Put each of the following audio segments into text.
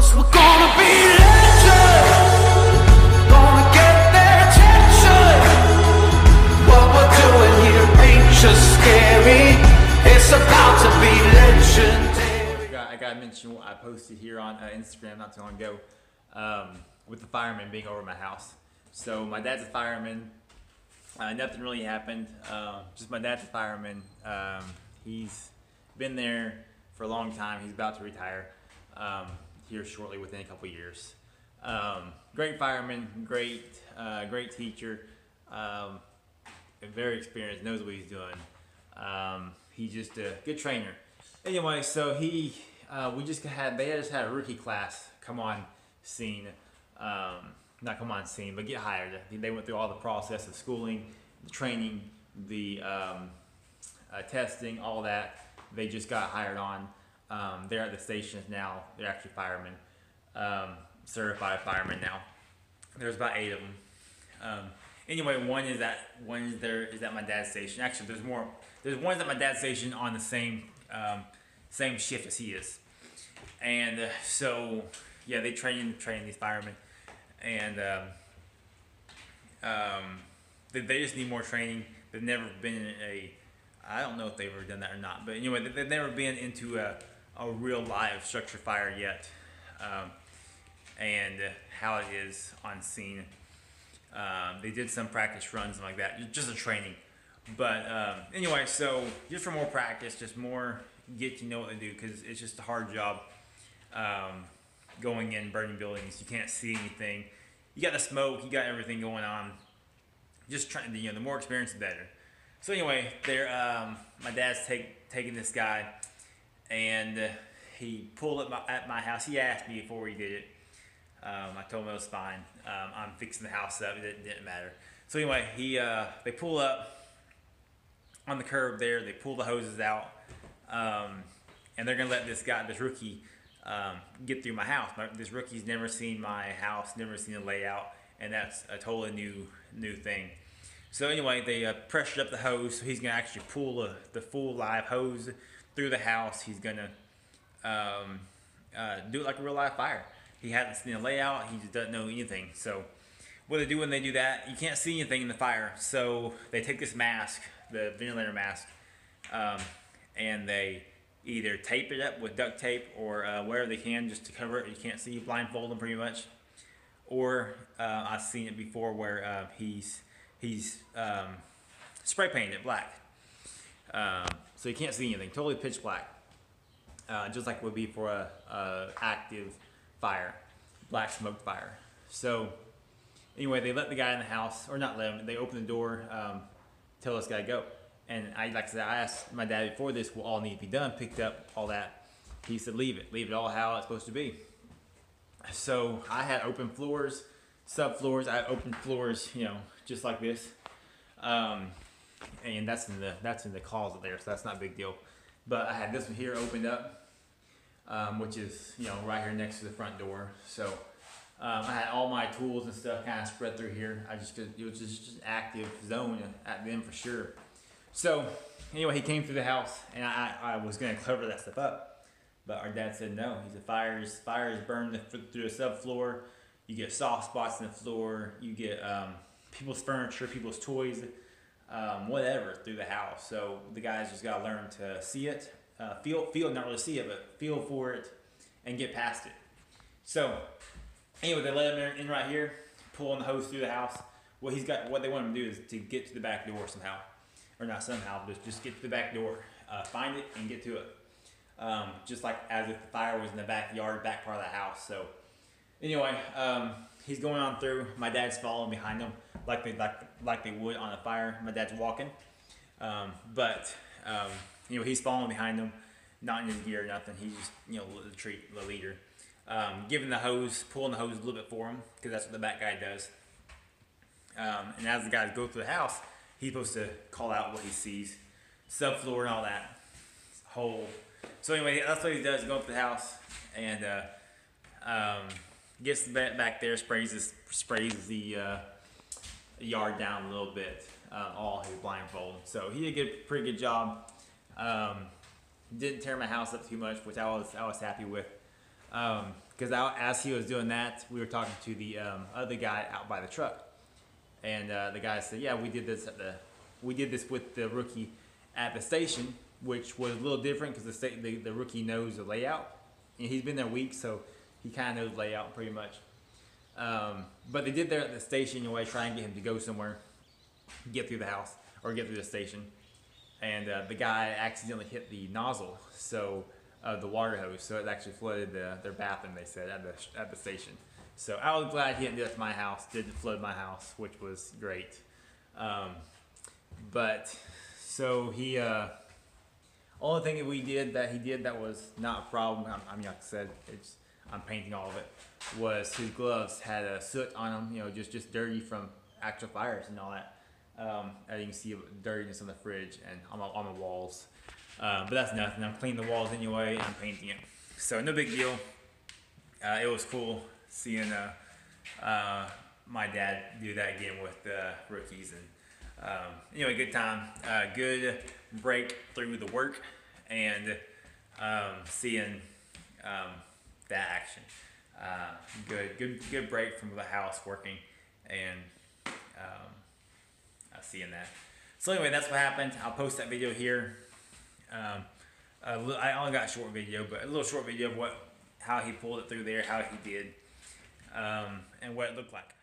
'Cause we're gonna be legends, gonna get their attention. What we're doing here ain't just scary, it's about to be legendary. I gotta mention what I posted here on Instagram not too long ago with the firemen being over my house. So my dad's a fireman. Nothing really happened. Just my dad's a fireman. He's been there for a long time. He's about to retire here shortly, within a couple years. Great fireman, great teacher, very experienced, knows what he's doing. He's just a good trainer. Anyway, so they just had a rookie class come on scene. Not come on scene, but get hired. They went through all the process of schooling, the training, the testing, all that. They just got hired on. They're at the stations now. They're actually firemen, certified firemen now. There's about 8 of them. Anyway, one is at my dad's station. Actually, there's more. There's one at my dad's station on the same shift as he is. And so yeah, they train these firemen, and they just need more training. They've never been in I don't know if they've ever done that or not, but anyway, they've never been into a real live structure fire yet, and how it is on scene. They did some practice runs and like that, just a training. But anyway, so just for more practice, just more get to know what they do, because it's just a hard job. Going in, burning buildings, you can't see anything. You got the smoke, you got everything going on. Just trying to, the more experience, the better. So anyway, my dad's taking this guy, and he pulled up at my house. He asked me before he did it. I told him it was fine. I'm fixing the house up. It didn't matter. So anyway, they pull up on the curb there. They pull the hoses out, and they're gonna let this rookie, get through my house. This rookie's never seen my house, never seen the layout, and that's a totally new thing. So anyway, they pressured up the hose, so he's gonna actually pull the full live hose through the house. He's gonna do it like a real live fire. He hasn't seen the layout. He just doesn't know anything. So what they do when they do that, you can't see anything in the fire. So they take this mask, the ventilator mask, and they either tape it up with duct tape or wherever they can just to cover it. You can't see, blindfold them pretty much. Or I've seen it before where he's spray painted it black. So you can't see anything, totally pitch black. Just like it would be for a active fire, black smoke fire. So anyway, they let the guy in the house, or not let him, they open the door, tell this guy to go. And like I said, I asked my dad before this will all need to be done, picked up all that. He said, leave it all how it's supposed to be. So I had open floors, subfloors. I had open floors, just like this. And that's in the closet there, so that's not a big deal. But I had this one here opened up, which is right here next to the front door. So I had all my tools and stuff kind of spread through here. It was just an active zone at them for sure. So anyway, he came through the house, and I was gonna cover that stuff up, but our dad said no. He said fires burn through the subfloor. You get soft spots in the floor. You get people's furniture, people's toys, whatever through the house. So the guys just gotta learn to see it, feel, not really see it, but feel for it, and get past it. So anyway, they let him in right here, pulling the hose through the house. What they want him to do is to get to the back door somehow. Or not somehow, but just get to the back door, find it and get to it. Just like as if the fire was in the backyard, back part of the house. So anyway, he's going on through. My dad's following behind him like they would on a fire. My dad's walking, but he's following behind him, not in his gear or nothing. He's just the leader, giving the hose, pulling the hose a little bit for him, because that's what the back guy does. And as the guys go through the house, he's supposed to call out what he sees, subfloor and all that, hole. So anyway, that's what he does, go up to the house, and gets back there, sprays the yard down a little bit, all his blindfold. So he did a pretty good job. Didn't tear my house up too much, which I was happy with. because as he was doing that, we were talking to the other guy out by the truck, and the guy said, "Yeah, we did this with the rookie at the station, which was a little different because the rookie knows the layout, and he's been there weeks, so he kind of knows layout pretty much. But they did there at the station anyway, try and get him to go somewhere, get through the house or get through the station, and the guy accidentally hit the nozzle, so the water hose, so it actually flooded their bathroom. They said at the station. So I was glad he didn't do that to my house. Didn't flood my house, which was great. But so he. Only thing that he did that was not a problem. I mean, like I said, I'm painting all of it. Was his gloves had a soot on them, you know, just dirty from actual fires and all that. As you can see, dirtiness on the fridge and on the walls. But that's nothing. I'm cleaning the walls anyway, and I'm painting it. So no big deal. It was cool seeing my dad do that again with the rookies, and anyway, good time. Good break through the work and seeing that action. Good break from the house working and seeing that. So anyway, that's what happened. I'll post that video here. I only got a short video, but a little short video of how he pulled it through there, how he did, and what it looked like.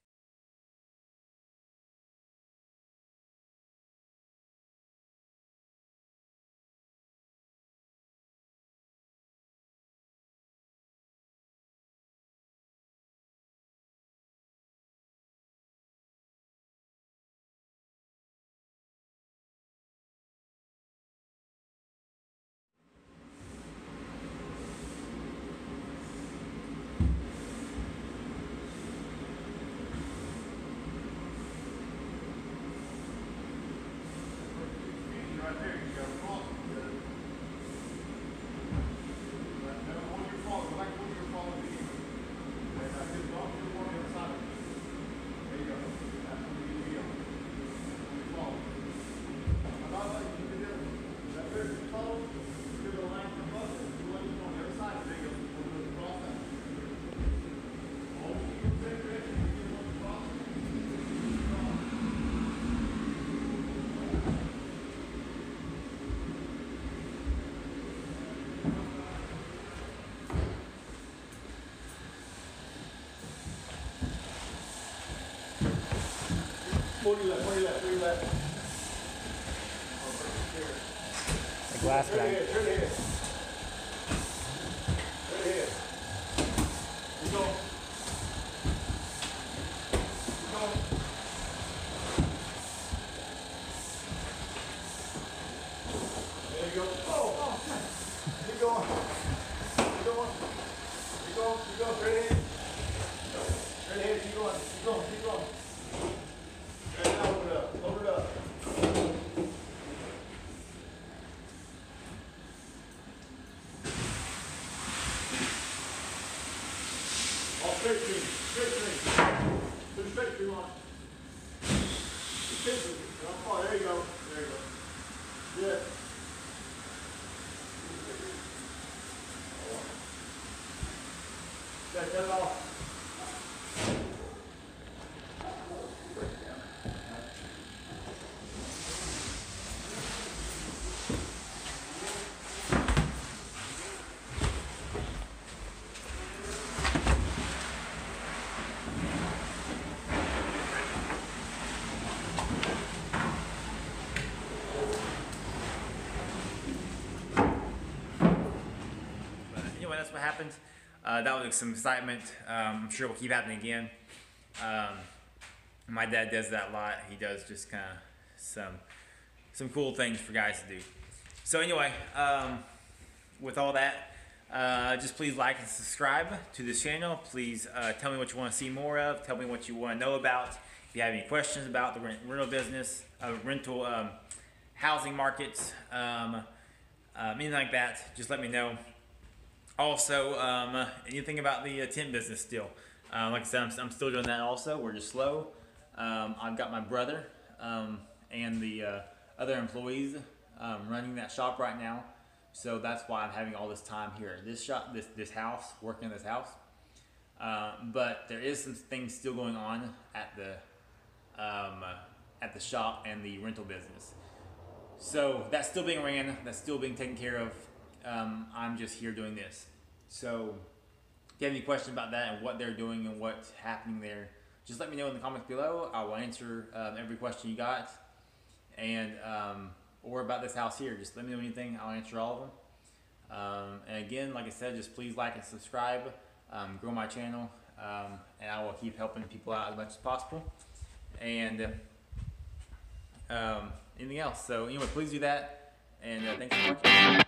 Pull your left. The glass guy. Straight ahead. Keep going. There you go. Oh. Keep going. Straight ahead. Keep going. And now load it up. All straight string. Two straight string on. Oh, there you go. Yeah. Cut it off. Anyway, that's what happened. That was some excitement. I'm sure it will keep happening again. My dad does that a lot. He does just kind of some cool things for guys to do. So anyway, with all that, just please like and subscribe to this channel. Please tell me what you want to see more of. Tell me what you want to know about. If you have any questions about the rental business, rental housing markets, anything like that, just let me know. Also, anything about the tent business still. Like I said, I'm still doing that also. We're just slow. I've got my brother and the other employees running that shop right now. So that's why I'm having all this time here. This house, working in this house. But there is some things still going on at the shop and the rental business. So that's still being ran. That's still being taken care of. I'm just here doing this. So if you have any questions about that and what they're doing and what's happening there, just let me know in the comments below. I will answer every question you got. And or about this house here, just let me know anything. I'll answer all of them. And again, like I said, just please like and subscribe, grow my channel, and I will keep helping people out as much as possible. And anything else. So anyway, please do that. And thanks for watching.